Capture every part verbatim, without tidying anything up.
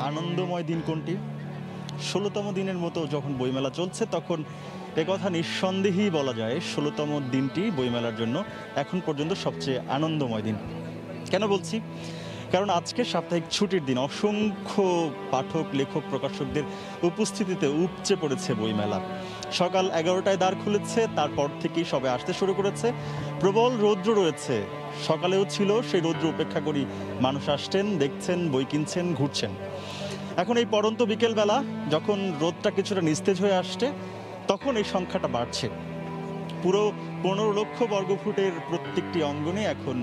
আনন্দময় দিন কোনটি? ষোলোতম দিনের মতো যখন বইমেলা চলছে তখন একথা নিঃসন্দেহেই বলা যায় ষোলোতম দিনটি বইমেলার জন্য এখন পর্যন্ত সবচেয়ে আনন্দময় দিন। কেন বলছি? কারণ আজকে সাপ্তাহিক ছুটির দিন, অসংখ্য পাঠক, লেখক, প্রকাশকদের উপস্থিতিতে উপচে পড়েছে বইমেলা। সকাল এগারোটায় দ্বার খুলেছে, তারপর থেকেই সবে আসতে শুরু করেছে। প্রবল রৌদ্র রয়েছে, সকালেও ছিল, সেই রৌদ্র উপেক্ষা করি মানুষ আসছেন, দেখছেন, বই কিনছেন, ঘুরছেন। এখন এই পড়ন্ত বিকেলবেলা যখন রোদটা কিছুটা নিস্তেজ হয়ে আসছে তখন এই সংখ্যাটা বাড়ছে। পুরো পনেরো লক্ষ বর্গফুটের প্রত্যেকটি অঙ্গনে এখন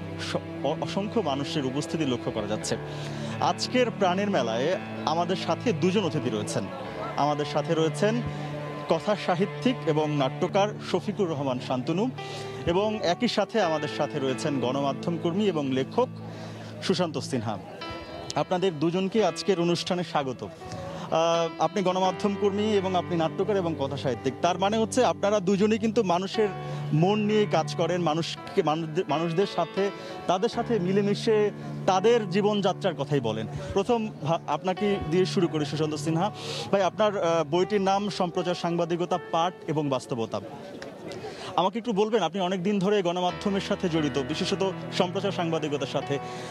অসংখ্য মানুষের উপস্থিতি লক্ষ্য করা যাচ্ছে। আজকের প্রাণের মেলায় আমাদের সাথে দুজন অতিথি রয়েছেন। আমাদের সাথে রয়েছেন কথা সাহিত্যিক এবং নাট্যকার শফিকুর রহমান শান্তনু, এবং একই সাথে আমাদের সাথে রয়েছেন গণমাধ্যম কর্মী এবং লেখক সুশান্ত সিনহা। আপনাদের দুজনকে আজকের অনুষ্ঠানে স্বাগত। আপনি গণমাধ্যম কর্মী এবং আপনি নাট্যকার এবং কথা সাহিত্যিক, তার মানে হচ্ছে আপনারা দুজনেই কিন্তু মানুষের মন নিয়ে কাজ করেন, মানুষকে মানুষদের সাথে তাদের সাথে মিলেমিশে তাদের জীবনযাত্রার কথাই বলেন। প্রথম আপনাকে দিয়ে শুরু করি, সুশান্ত সিনহা ভাই, আপনার বইটির নাম সম্প্রচার সাংবাদিকতা, পাঠ এবং বাস্তবতা। আমাকে একটু বলবেন, আপনি অনেক দিন ধরে গণমাধ্যমের সাথে জড়িত, বিশেষত সম্প্রচার সাংবাদিকতার সাথে।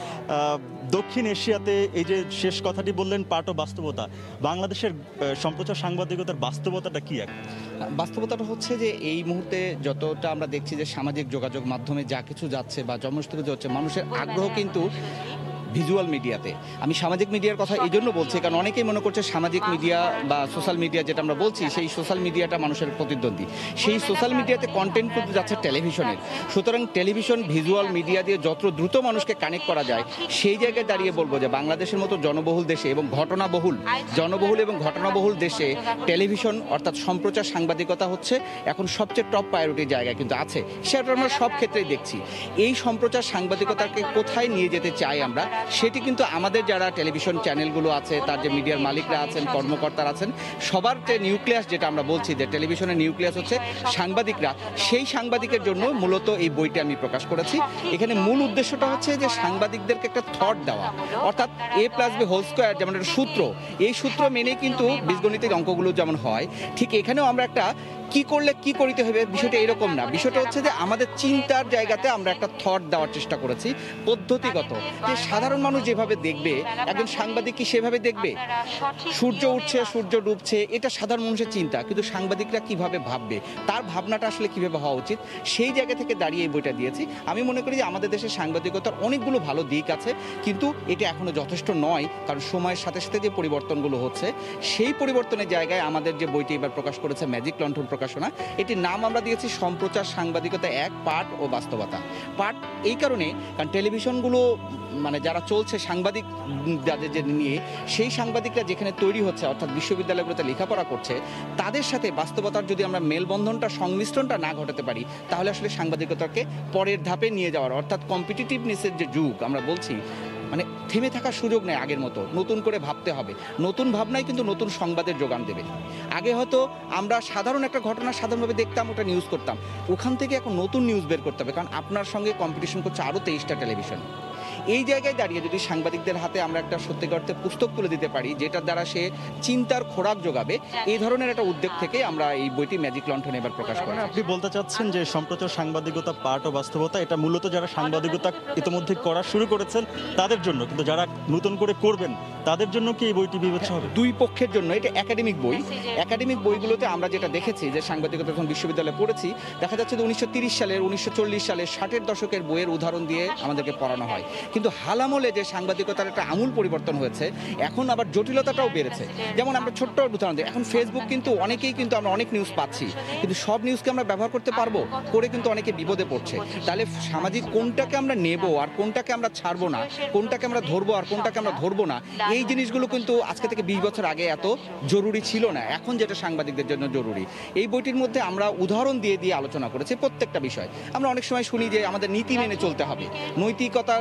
দক্ষিণ এশিয়াতে এই যে শেষ কথাটি বললেন পাঠ ও বাস্তবতা, বাংলাদেশের সম্প্রচার সাংবাদিকতার বাস্তবতাটা কি? এক বাস্তবতাটা হচ্ছে যে এই মুহূর্তে যতটা আমরা দেখছি যে সামাজিক যোগাযোগ মাধ্যমে যা কিছু যাচ্ছে বা সমস্ত কিছু হচ্ছে, মানুষের আগ্রহ কিন্তু ভিজুয়াল মিডিয়াতে। আমি সামাজিক মিডিয়ার কথা এই জন্য বলছি কারণ অনেকেই মনে করছে সামাজিক মিডিয়া বা সোশ্যাল মিডিয়া যেটা আমরা বলছি, সেই সোশ্যাল মিডিয়াটা মানুষের প্রতিদ্বন্দ্বী। সেই সোশ্যাল মিডিয়াতে কন্টেন্ট কিন্তু যাচ্ছে টেলিভিশনের। সুতরাং টেলিভিশন ভিজুয়াল মিডিয়া দিয়ে যত দ্রুত মানুষকে কানেক্ট করা যায়, সেই জায়গায় দাঁড়িয়ে বলবো যে বাংলাদেশের মতো জনবহুল দেশে এবং ঘটনাবহুল জনবহুল এবং ঘটনাবহুল দেশে টেলিভিশন অর্থাৎ সম্প্রচার সাংবাদিকতা হচ্ছে এখন সবচেয়ে টপ প্রায়োরিটির জায়গায় কিন্তু আছে। সেটা আমরা সব ক্ষেত্রেই দেখছি। এই সম্প্রচার সাংবাদিকতাকে কোথায় নিয়ে যেতে চাই আমরা, সেটি কিন্তু আমাদের যারা টেলিভিশন চ্যানেলগুলো আছে, তার যে মিডিয়ার মালিকরা আছেন, কর্মকর্তারা আছেন, সবার যে নিউক্লিয়াস যেটা আমরা বলছি যে টেলিভিশনের নিউক্লিয়াস হচ্ছে সাংবাদিকরা, সেই সাংবাদিকের জন্য মূলত এই বইটা আমি প্রকাশ করেছি। এখানে মূল উদ্দেশ্যটা হচ্ছে যে সাংবাদিকদেরকে একটা থট দেওয়া, অর্থাৎ A plus B whole square যেমন একটা সূত্র, এই সূত্র মেনে কিন্তু বীজগণিতিক অঙ্কগুলো যেমন হয়, ঠিক এখানেও আমরা একটা কি করলে কি করিতে হবে বিষয়টা এরকম না। বিষয়টা হচ্ছে যে আমাদের চিন্তার জায়গাতে আমরা একটা থট দেওয়ার চেষ্টা করেছি পদ্ধতিগত, যে সাধারণ মানুষ যেভাবে দেখবে একজন সাংবাদিক কি সেভাবে দেখবে। সূর্য উঠছে, সূর্য ডুবছে, এটা সাধারণ মানুষের চিন্তা, কিন্তু সাংবাদিকরা কিভাবে ভাববে, তার ভাবনাটা আসলে কিভাবে হওয়া উচিত, সেই জায়গা থেকে দাঁড়িয়ে এই বইটা দিয়েছি। আমি মনে করি যে আমাদের দেশের সাংবাদিকতার অনেকগুলো ভালো দিক আছে, কিন্তু এটা এখনো যথেষ্ট নয়, কারণ সময়ের সাথে সাথে যে পরিবর্তনগুলো হচ্ছে, সেই পরিবর্তনের জায়গায় আমাদের যে বইটি এবার প্রকাশ করেছে ম্যাজিক লণ্ঠন প্রকাশনা, এটির নাম আমরা দিয়েছি সম্প্রচার সাংবাদিকতা এক, পাঠ ও বাস্তবতা। পাঠ এই কারণে কারণ টেলিভিশনগুলো মানে যারা চলছে সাংবাদিক যাদের যে নিয়ে, সেই সাংবাদিকরা যেখানে তৈরি হচ্ছে অর্থাৎ বিশ্ববিদ্যালয়গুলোতে লেখাপড়া করছে, তাদের সাথে বাস্তবতার যদি আমরা মেলবন্ধনটা সংমিশ্রণটা না ঘটাতে পারি, তাহলে আসলে সাংবাদিকতাকে পরের ধাপে নিয়ে যাওয়ার অর্থাৎ কম্পিটিটিভনেসের যে যুগ আমরা বলছি, মানে থেমে থাকার সুযোগ নেই আগের মতো, নতুন করে ভাবতে হবে। নতুন ভাবনাই কিন্তু নতুন সংবাদের যোগান দেবে। আগে হয়তো আমরা সাধারণ একটা ঘটনা সাধারণভাবে দেখতাম, ওটা নিউজ করতাম, ওখান থেকে এখন নতুন নিউজ বের করতে হবে, কারণ আপনার সঙ্গে কম্পিটিশন করছে আরও তেইশটা টেলিভিশন। এই জায়গায় দাঁড়িয়ে যদি সাংবাদিকদের হাতে আমরা একটা সত্যিকার অর্থে পুস্তক তুলে দিতে পারি, যেটার দ্বারা সে চিন্তার খোরাক যোগাবে, এই ধরনের একটা উদ্যোগ থেকে আমরা এই বইটি ম্যাজিক লণ্ঠন এবার প্রকাশ করি। আপনি বলতে চাচ্ছেন যে সম্প্রচার সাংবাদিকতা, পাঠ ও বাস্তবতা, এটা মূলত যারা সাংবাদিকতা ইতিমধ্যে করা শুরু করেছেন তাদের জন্য, কিন্তু যারা নতুন করে করবেন তাদের জন্য কি এই বইটি বিবেচ্য হবে? দুই পক্ষের জন্য। এটা একাডেমিক বই। একাডেমিক বইগুলোতে আমরা যেটা দেখেছি যে সাংবাদিকতা যখন বিশ্ববিদ্যালয়ে পড়েছি, দেখা যাচ্ছে যে উনিশশো তিরিশ সালের উনিশশো চল্লিশ সালের ষাটের দশকের বইয়ের উদাহরণ দিয়ে আমাদেরকে পড়ানো হয়, কিন্তু হালামলে যে সাংবাদিকতার একটা আমূল পরিবর্তন হয়েছে, এখন আবার জটিলতাটাও বেড়েছে। যেমন আমরা ছোট্ট উদাহরণ দিই, এখন ফেসবুক কিন্তু অনেকেই কিন্তু আমরা অনেক নিউজ পাচ্ছি, কিন্তু সব নিউজকে আমরা ব্যবহার করতে পারবো করে কিন্তু অনেকে বিপদে পড়ছে। তাহলে সামাজিক কোনটাকে আমরা নেব আর কোনটাকে আমরা ছাড়বো না, কোনটাকে আমরা ধরবো আর কোনটাকে আমরা ধরবো না, এই জিনিসগুলো কিন্তু আজকে থেকে বিশ বছর আগে এত জরুরি ছিল না, এখন যেটা সাংবাদিকদের জন্য জরুরি। এই বইটির মধ্যে আমরা উদাহরণ দিয়ে দিয়ে আলোচনা করেছি প্রত্যেকটা বিষয়। আমরা অনেক সময় শুনি যে আমাদের নীতি মেনে চলতে হবে, নৈতিকতার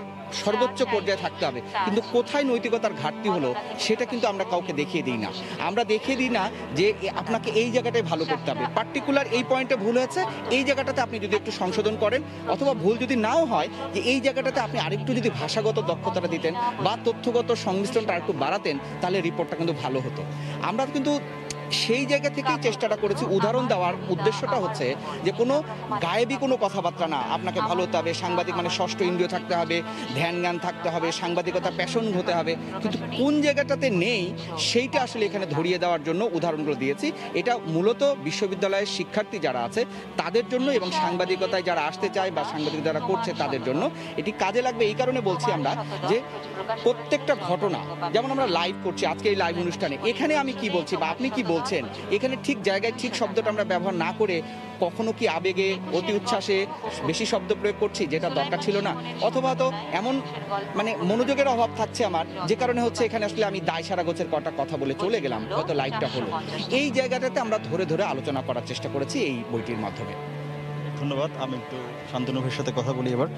সর্বোচ্চ পর্যায়ে থাকতে হবে, কিন্তু কোথায় নৈতিকতার ঘাটতি হলো সেটা কিন্তু আমরা কাউকে দেখিয়ে দিই না। আমরা দেখিয়ে দিই না যে আপনাকে এই জায়গাটায় ভালো করতে হবে, পার্টিকুলার এই পয়েন্টে ভুল হয়েছে, এই জায়গাটাতে আপনি যদি একটু সংশোধন করেন, অথবা ভুল যদি নাও হয় যে এই জায়গাটাতে আপনি আরেকটু যদি ভাষাগত দক্ষতাটা দিতেন বা তথ্যগত সংমিশ্রণটা আরেকটু বাড়াতেন, তাহলে রিপোর্টটা কিন্তু ভালো হতো। আমরা কিন্তু সেই জায়গা থেকেই চেষ্টাটা করেছি। উদাহরণ দেওয়ার উদ্দেশ্যটা হচ্ছে যে কোনো গায়েবী কোনো কথাবার্তা না, আপনাকে ভালো হতে হবে, সাংবাদিক মানে ষষ্ঠ ইন্দ্রিয় থাকতে হবে, ধ্যান জ্ঞান থাকতে হবে, সাংবাদিকতা প্যাশন হতে হবে, কিন্তু কোন জায়গাটাতে নেই সেইটা আসলে এখানে ধরিয়ে দেওয়ার জন্য উদাহরণগুলো দিয়েছি। এটা মূলত বিশ্ববিদ্যালয়ের শিক্ষার্থী যারা আছে তাদের জন্য এবং সাংবাদিকতায় যারা আসতে চায় বা সাংবাদিক যারা করছে তাদের জন্য এটি কাজে লাগবে। এই কারণে বলছি আমরা যে প্রত্যেকটা ঘটনা, যেমন আমরা লাইভ করছি আজকে এই লাইভ অনুষ্ঠানে, এখানে আমি কি বলছি বা আপনি কি বলছেন, এখানে ঠিক জায়গায় ঠিক শব্দটা আমরা ব্যবহার না করে কখনো কি আবেগে অতি উচ্ছ্বাসে বেশি শব্দ প্রয়োগ করছি যেটা দরকার ছিল না, অথবা তো এমন মানে মনোযোগের অভাব থাকছে আমার, যে কারণে হচ্ছে এখানে আসলে আমি দায় সারা গোছের কটা কথা বলে চলে গেলাম, হয়তো লাইভটা হলো। এই জায়গাটাতে আমরা ধরে ধরে আলোচনা করার চেষ্টা করেছি এই বইটির মাধ্যমে। ধন্যবাদ। আমি একটু শান্তনু ভাইয়ের সাথে কথা বলি এবার।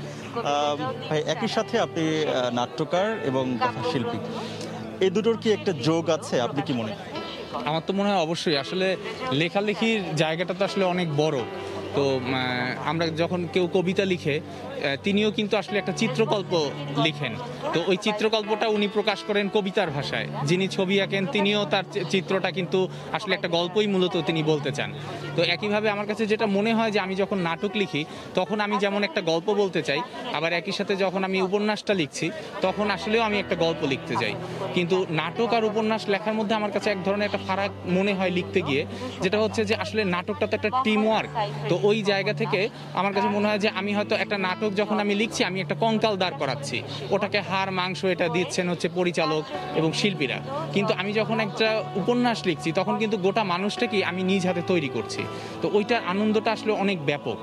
ভাই, একই সাথে আপনি নাট্যকার এবং কথাশিল্পী, এই দুটোর কি একটা যোগ আছে, আপনি কি মনে করেন? আমার তো মনে হয় অবশ্যই। আসলে লেখালেখির জায়গাটা তো আসলে অনেক বড়। তো আমরা যখন কেউ কবিতা লিখে, তিনিও কিন্তু আসলে একটা চিত্রকল্প লিখেন, তো ওই চিত্রকল্পটা উনি প্রকাশ করেন কবিতার ভাষায়। যিনি ছবি আঁকেন তিনিও তার চিত্রটা কিন্তু আসলে একটা গল্পই মূলত তিনি বলতে চান। তো একইভাবে আমার কাছে যেটা মনে হয় যে আমি যখন নাটক লিখি তখন আমি যেমন একটা গল্প বলতে চাই, আবার একই সাথে যখন আমি উপন্যাসটা লিখছি তখন আসলেও আমি একটা গল্প লিখতে চাই। কিন্তু নাটক আর উপন্যাস লেখার মধ্যে আমার কাছে এক ধরনের একটা ফারাক মনে হয় লিখতে গিয়ে, যেটা হচ্ছে যে আসলে নাটকটা তো একটা টিম ওয়ার্ক। তো ওই জায়গা থেকে আমার কাছে মনে হয় যে আমি হয়তো একটা নাটক যখন আমি লিখছি আমি একটা কঙ্কাল দাঁড় করাচ্ছি, ওটাকে হাড় মাংস এটা দিচ্ছেন হচ্ছে পরিচালক এবং শিল্পীরা, কিন্তু আমি যখন একটা উপন্যাস লিখছি তখন কিন্তু গোটা মানুষটাকে আমি নিজ হাতে তৈরি করছি। তো ওইটার আনন্দটা আসলে অনেক ব্যাপক।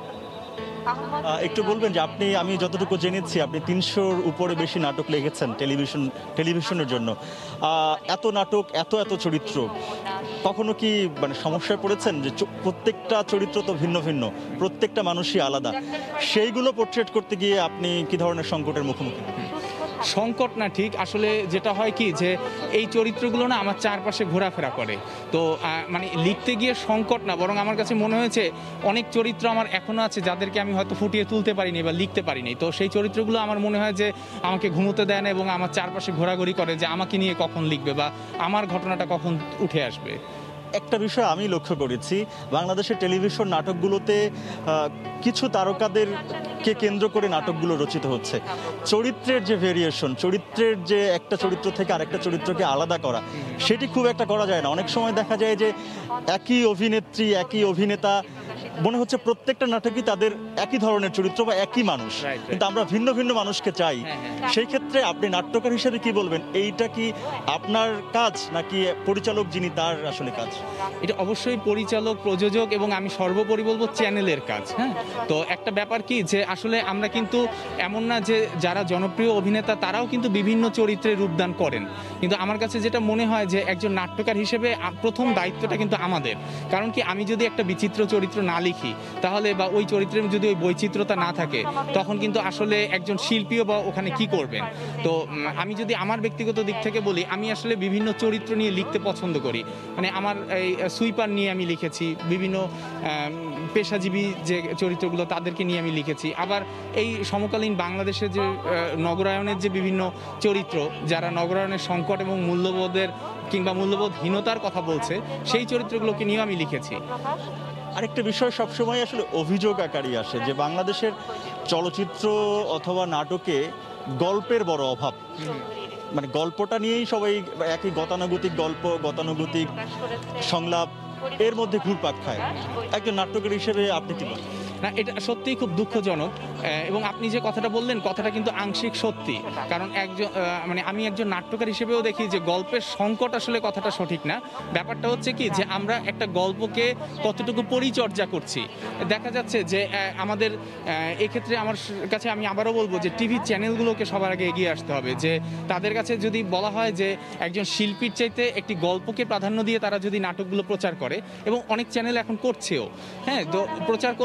একটু বলবেন যে আপনি, আমি যতটুকু জেনেছি আপনি তিনশোর উপরে বেশি নাটক লিখেছেন টেলিভিশন টেলিভিশনের জন্য। এত নাটক, এত এত চরিত্র, কখনো কি মানে সমস্যায় পড়েছেন যে প্রত্যেকটা চরিত্র তো ভিন্ন ভিন্ন, প্রত্যেকটা মানুষই আলাদা, সেইগুলো পোর্ট্রেট করতে গিয়ে আপনি কি ধরনের সংকটের মুখোমুখি? সংকট না ঠিক, আসলে যেটা হয় কি যে এই চরিত্রগুলো না আমার চারপাশে ঘোরাফেরা করে। তো মানে লিখতে গিয়ে সংকট না, বরং আমার কাছে মনে হয়েছে অনেক চরিত্র আমার এখনো আছে যাদেরকে আমি হয়তো ফুটিয়ে তুলতে পারিনি বা লিখতে পারিনি। তো সেই চরিত্রগুলো আমার মনে হয় যে আমাকে ঘুমোতে দেয় না এবং আমার চারপাশে ঘোরাঘুরি করে যে আমাকে নিয়ে কখন লিখবে বা আমার ঘটনাটা কখন উঠে আসবে। একটা বিষয় আমি লক্ষ্য করেছি, বাংলাদেশের টেলিভিশন নাটকগুলোতে কিছু তারকাদেরকে কেন্দ্র করে নাটকগুলো রচিত হচ্ছে। চরিত্রের যে ভেরিয়েশন, চরিত্রের যে একটা চরিত্র থেকে আরেকটা চরিত্রকে আলাদা করা, সেটি খুব একটা করা যায় না। অনেক সময় দেখা যায় যে একই অভিনেত্রী, একই অভিনেতা, মনে হচ্ছে প্রত্যেকটা নাটকই তাদের একই ধরনের চরিত্র বা একই মানুষ, কিন্তু আমরা ভিন্ন ভিন্ন মানুষকে চাই। সেই ক্ষেত্রে আপনি নাট্যকার হিসেবে কি বলবেন, এইটা কি আপনার কাজ নাকি পরিচালক যিনি তার আসলে কাজ? এটা অবশ্যই পরিচালক, প্রযোজক এবং আমি সর্বোপরি বলবো চ্যানেলের কাজ। হ্যাঁ, তো একটা ব্যাপার কি যে আসলে আমরা কিন্তু এমন না যে যারা জনপ্রিয় অভিনেতা তারাও কিন্তু বিভিন্ন চরিত্রে রূপদান করেন, কিন্তু আমার কাছে যেটা মনে হয় যে একজন নাট্যকার হিসেবে প্রথম দায়িত্বটা কিন্তু আমাদের। কারণ কি, আমি যদি একটা বিচিত্র চরিত্র না লিখি তাহলে বা ওই চরিত্রের যদি ওই বৈচিত্র্যতা না থাকে তখন কিন্তু আসলে একজন শিল্পীও বা ওখানে কি করবেন। তো আমি যদি আমার ব্যক্তিগত দিক থেকে বলি, আমি আসলে বিভিন্ন চরিত্র নিয়ে লিখতে পছন্দ করি। মানে আমার এই সুইপার নিয়ে আমি লিখেছি, বিভিন্ন পেশাজীবী যে চরিত্রগুলো তাদেরকে নিয়ে আমি লিখেছি। আবার এই সমকালীন বাংলাদেশের যে নগরায়নের যে বিভিন্ন চরিত্র, যারা নগরায়নের সংকট এবং মূল্যবোধের কিংবা মূল্যবোধহীনতার কথা বলছে, সেই চরিত্রগুলোকে নিয়েও আমি লিখেছি। আরেকটা বিষয় সবসময় আসলে অভিযোগ আকারই আসে যে বাংলাদেশের চলচ্চিত্র অথবা নাটকে গল্পের বড় অভাব। মানে গল্পটা নিয়েই সবাই একই গতানুগতিক গল্প, গতানুগতিক সংলাপ, এর মধ্যে ঘুরপাক খায়। একজন নাট্যকার হিসেবে আপনি কি বলেন? না, এটা সত্যিই খুব দুঃখজনক এবং আপনি যে কথাটা বললেন কথাটা কিন্তু আংশিক সত্যি। কারণ একজন মানে আমি একজন নাট্যকার হিসেবেও দেখি যে গল্পের সংকট আসলে কথাটা সঠিক না। ব্যাপারটা হচ্ছে কি যে আমরা একটা গল্পকে কতটুকু পরিচর্যা করছি। দেখা যাচ্ছে যে আমাদের এক্ষেত্রে আমার কাছে আমি আবারও বলবো যে টিভি চ্যানেলগুলোকে সবার আগে এগিয়ে আসতে হবে। যে তাদের কাছে যদি বলা হয় যে একজন শিল্পীর চাইতে একটি গল্পকে প্রাধান্য দিয়ে তারা যদি নাটকগুলো প্রচার করে, এবং অনেক চ্যানেল এখন করছেও, হ্যাঁ, তো প্রচার করলে তখন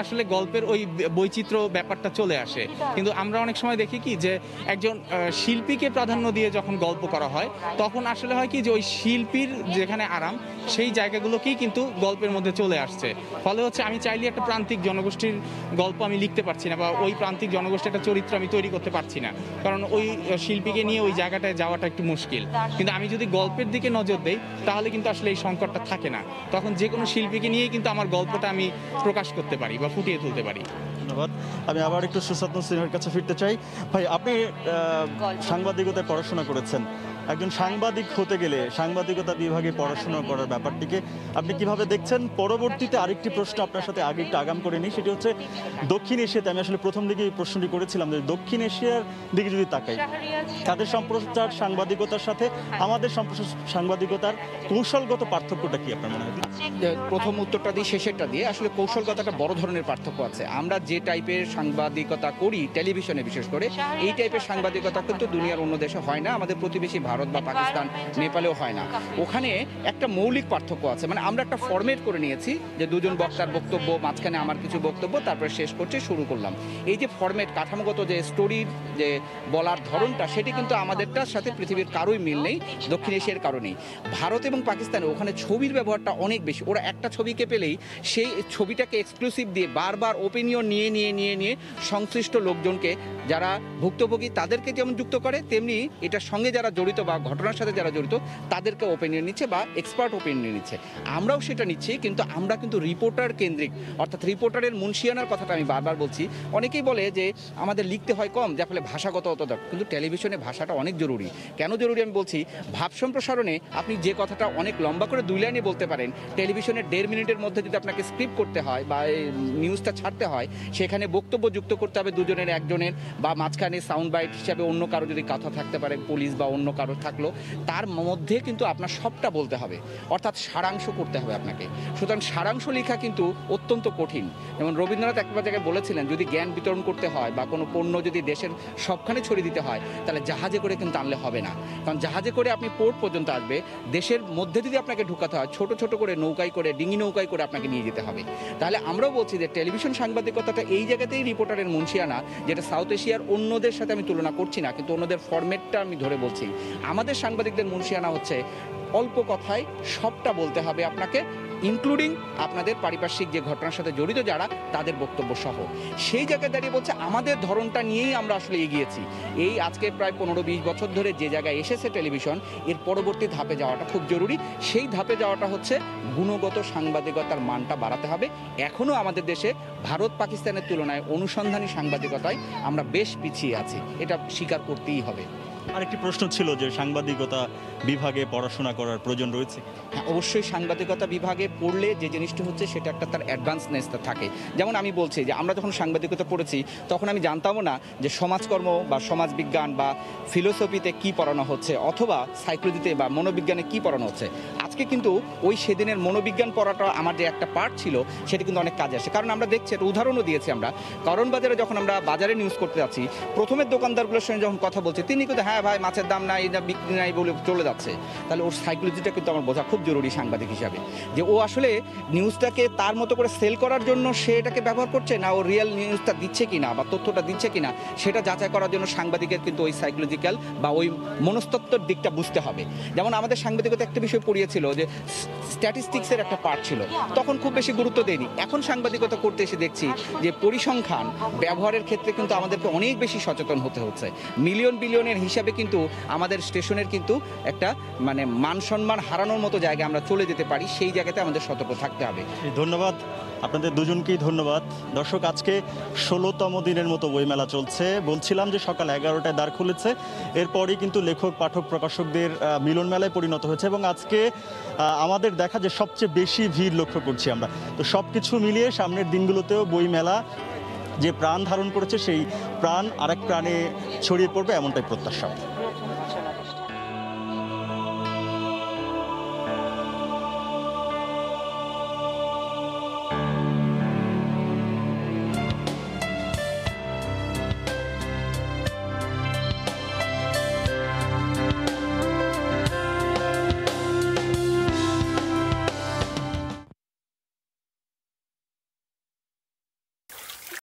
আসলে গল্পের ওই বৈচিত্র্য ব্যাপারটা চলে আসে। কিন্তু আমরা অনেক সময় দেখি কি যে একজন শিল্পীকে প্রাধান্য দিয়ে যখন গল্প করা হয় তখন আসলে হয় কি যে ওই শিল্পীর যেখানে আরাম সেই জায়গাগুলোকেই কিন্তু গল্পের মধ্যে চলে আসছে। ফলে হচ্ছে আমি চাইলে একটা প্রান্তিক জনগোষ্ঠীর গল্প আমি লিখতে পারছি না, বা ওই প্রান্তিক জনগোষ্ঠীর একটা চরিত্র আমি তৈরি করতে পারছি না, কারণ ওই শিল্পীকে নিয়ে ওই জায়গাটায় যাওয়াটা একটু মুশকিল। কিন্তু আমি যদি গল্পের দিকে নজর দেই তাহলে কিন্তু আসলে এই সংকটটা থাকে না, তখন যে কোনো শিল্পীকে নিয়েই কিন্তু আমার গল্পটা আমি প্রকাশ করতে পারি বা ফুটিয়ে তুলতে পারি। ধন্যবাদ। আমি আবার একটু সুসাত্ন সিনহার কাছে ফিরতে চাই। ভাই, আপনি সাংবাদিকতায় পড়াশোনা করেছেন, একজন সাংবাদিক হতে গেলে সাংবাদিকতা বিভাগে পড়াশোনা করার ব্যাপারটিকে আপনি কিভাবে দেখছেন? পরবর্তীতে আরেকটি প্রশ্ন আপনার সাথে আগে একটু আগাম করে নিই, সেটি হচ্ছে দক্ষিণ এশিয়াতে, আমি আসলে প্রথম দিকে এই প্রশ্নটি করেছিলাম যে দক্ষিণ এশিয়ার দিকে যদি তাকাই, তাদের সম্প্রচার সাংবাদিকতার সাথে আমাদের সম্প্রচার সাংবাদিকতার কৌশলগত পার্থক্যটা কি আপনার মনে হয়? প্রথম উত্তরটা দিয়ে শেষেরটা দিয়ে আসলে কৌশলগতটা বড় ধরনের পার্থক্য আছে। আমরা যে টাইপের সাংবাদিকতা করি টেলিভিশনে বিশেষ করে, এই টাইপের সাংবাদিকতা কিন্তু দুনিয়ার অন্য দেশে হয় না, আমাদের প্রতিবেশী ভারত বা পাকিস্তান, নেপালেও হয় না। ওখানে একটা মৌলিক পার্থক্য আছে, মানে আমরা একটা ফরম্যাট করে নিয়েছি যে দুজন বক্তার বক্তব্য, মাঝখানে আমার কিছু বক্তব্য, তারপরে শেষ করছে, শুরু করলাম। এই যে ফরম্যাট, কাঠামোগত যে স্টোরির যে বলার ধরনটা, সেটি কিন্তু আমাদেরটার সাথে পৃথিবীর কারোই মিল নেই, দক্ষিণ এশিয়ার কারণেই। ভারত এবং পাকিস্তানে ওখানে ছবির ব্যবহারটা অনেক বেশি। ওরা একটা ছবিকে পেলেই সেই ছবিটাকে এক্সক্লুসিভ দিয়ে বারবার ওপিনিয়ন নিয়ে নিয়ে নিয়ে নিয়ে সংশ্লিষ্ট লোকজনকে, যারা ভুক্তভোগী তাদেরকে যেমন যুক্ত করে, তেমনি এটার সঙ্গে যারা জড়িত বা ঘটনার সাথে যারা জড়িত তাদেরকে ওপিনিয়ন নিচ্ছে বা এক্সপার্ট ওপিনিয়ন নিচ্ছে। আমরাও সেটা নিচ্ছি, কিন্তু আমরা কিন্তু রিপোর্টার কেন্দ্রিক, অর্থাৎ রিপোর্টারের মুন্সিয়ানার কথাটা আমি বারবার বলছি। অনেকেই বলে যে আমাদের লিখতে হয় কম, যার ফলে ভাষাগত অত দরকার, কিন্তু টেলিভিশনে ভাষাটা অনেক জরুরি। কেন জরুরি আমি বলছি, ভাব সম্প্রসারণে আপনি যে কথাটা অনেক লম্বা করে দুই লাইনে বলতে পারেন, টেলিভিশনের দেড় মিনিটের মধ্যে যদি আপনাকে স্ক্রিপ্ট করতে হয় বা নিউজটা ছাড়তে হয়, সেখানে বক্তব্য যুক্ত করতে হবে দুজনের, একজনের, বা মাঝখানে সাউন্ড বাইট হিসাবে অন্য কারো যদি কথা থাকতে পারে, পুলিশ বা অন্য কারো থাকলো, তার মধ্যে কিন্তু আপনার সবটা বলতে হবে, অর্থাৎ সারাংশ করতে হবে আপনাকে। সুতরাং সারাংশ লেখা কিন্তু অত্যন্ত কঠিন। যেমন রবীন্দ্রনাথ একটা জায়গায় বলেছিলেন, যদি জ্ঞান বিতরণ করতে হয় বা কোনো পণ্য যদি দেশের সবখানে ছড়িয়ে দিতে হয়, তাহলে জাহাজে করে কিন্তু আনলে হবে না, কারণ জাহাজে করে আপনি পোর্ট পর্যন্ত আসবে, দেশের মধ্যে যদি আপনাকে ঢুকাতে হয়, ছোট ছোট করে নৌকায় করে, ডিঙি নৌকায় করে আপনাকে নিয়ে যেতে হবে। তাহলে আমরাও বলছি যে টেলিভিশন সাংবাদিকতাটা এই জায়গাতেই রিপোর্টারের মুন্সিয়ানা, যেটা সাউথ এশিয়ার অন্যদের সাথে আমি তুলনা করছি না, কিন্তু অন্যদের ফরম্যাটটা আমি ধরে বলছি। আমাদের সাংবাদিকদের মুন্সিয়ানা হচ্ছে অল্প কথায় সবটা বলতে হবে আপনাকে, ইনক্লুডিং আপনাদের পারিপার্শ্বিক যে ঘটনার সাথে জড়িত যারা, তাদের বক্তব্য সহ। সেই জায়গায় দাঁড়িয়ে বলছে আমাদের ধরনটা নিয়েই আমরা আসলে এগিয়েছি। এই আজকে প্রায় পনেরো বিশ বছর ধরে যে জায়গায় এসেছে টেলিভিশন, এর পরবর্তী ধাপে যাওয়াটা খুব জরুরি। সেই ধাপে যাওয়াটা হচ্ছে গুণগত সাংবাদিকতার মানটা বাড়াতে হবে। এখনও আমাদের দেশে ভারত পাকিস্তানের তুলনায় অনুসন্ধানী সাংবাদিকতায় আমরা বেশ পিছিয়ে আছি, এটা স্বীকার করতেই হবে। আরেকটি প্রশ্ন ছিল যে সাংবাদিকতা বিভাগে পড়াশোনা করার প্রয়োজন রয়েছে? হ্যাঁ, অবশ্যই সাংবাদিকতা বিভাগে পড়লে যে জিনিসটা হচ্ছে সেটা একটা তার অ্যাডভান্সনেসটা থাকে। যেমন আমি বলছি যে আমরা যখন সাংবাদিকতা পড়েছি তখন আমি জানতামও না যে সমাজকর্ম বা সমাজবিজ্ঞান বা ফিলোসফিতে কি পড়ানো হচ্ছে, অথবা সাইকোলজিতে বা মনোবিজ্ঞানে কি পড়ানো হচ্ছে। আজকে কিন্তু ওই সেদিনের মনোবিজ্ঞান পড়াটা আমার যে একটা পার্ট ছিল, সেটা কিন্তু অনেক কাজে আসে। কারণ আমরা দেখছি, একটা উদাহরণও দিয়েছি আমরা, কারণ বাজারে যখন আমরা বাজারে নিউজ করতে যাচ্ছি, প্রথমের দোকানদারগুলোর সঙ্গে যখন কথা বলছি, তিনি কিন্তু হ্যাঁ ভাই মাছের দাম নাই, এটা বিক্রি নাই বলে চলে যাচ্ছে। তাহলে ওর সাইকোলজিটা কিন্তু আমার বোঝা খুব জরুরি সাংবাদিক হিসাবে, যে ও আসলে নিউজটাকে তার মতো করে সেল করার জন্য সে এটাকে ব্যবহার করছে না, ও রিয়েল নিউজটা দিচ্ছে কিনা বা তথ্যটা দিচ্ছে কিনা, সেটা যাচাই করার জন্য সাংবাদিকের কিন্তু ওই সাইকোলজিক্যাল বা ওই মনস্তত্ত্বর দিকটা বুঝতে হবে। যেমন আমাদের সাংবাদিকতা একটা বিষয় পড়িয়েছিল যে স্ট্যাটিস্টিক্সের একটা পার্ট ছিল, তখন খুব বেশি গুরুত্ব দেয়নি। এখন সাংবাদিকতা করতে এসে দেখছি যে পরিসংখ্যান ব্যবহারের ক্ষেত্রে কিন্তু আমাদেরকে অনেক বেশি সচেতন হতে হচ্ছে। মিলিয়ন বিলিয়নের হিসাবে কিন্তু আমাদের স্টেশনের কিন্তু একটা মানে মান সম্মান হারানোর মতো জায়গায় আমরা চলে যেতে পারি, সেই জায়গাতে আমাদের সতর্ক থাকতে হবে। ধন্যবাদ আপনাদের দুজনকেই, ধন্যবাদ। দর্শক, আজকে ষোলোতম দিনের মতো বইমেলা চলছে। বলছিলাম যে সকাল এগারোটায় দ্বার খুলেছে, এরপরই কিন্তু লেখক পাঠক প্রকাশকদের মিলন মেলায় পরিণত হয়েছে, এবং আজকে আমাদের দেখা যে সবচেয়ে বেশি ভিড় লক্ষ্য করছি আমরা। তো সব কিছু মিলিয়ে সামনের দিনগুলোতেও বইমেলা যে প্রাণ ধারণ করেছে, সেই প্রাণ আরেক প্রাণে ছড়িয়ে পড়বে, এমনটাই প্রত্যাশা।